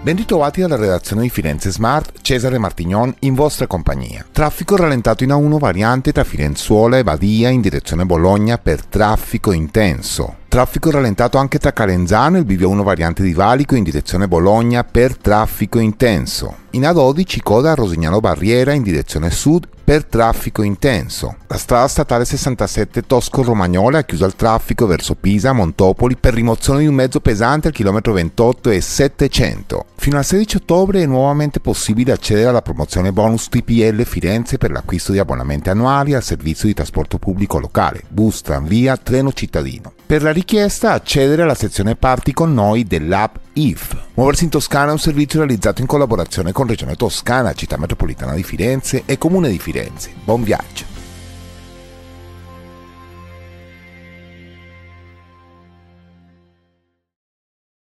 Ben ritrovati dalla redazione di Firenze Smart, Cesare Martignon in vostra compagnia. Traffico rallentato in A1 variante tra Firenzuola e Badia in direzione Bologna per traffico intenso. Traffico rallentato anche tra Calenzano e il bivio 1 variante di Valico in direzione Bologna per traffico intenso. In A12 coda a Rosignano Barriera in direzione sud per traffico intenso. La strada statale 67 Tosco-Romagnola ha chiuso al traffico verso Pisa, Montopoli per rimozione di un mezzo pesante al chilometro 28 e 700. Fino al 16 ottobre è nuovamente possibile accedere alla promozione bonus TPL Firenze per l'acquisto di abbonamenti annuali al servizio di trasporto pubblico locale, bus, tranvia, treno cittadino. Per la richiesta accedere alla sezione Parti con noi dell'app IF. Muoversi in Toscana è un servizio realizzato in collaborazione con Regione Toscana, Città Metropolitana di Firenze e Comune di Firenze. Buon viaggio!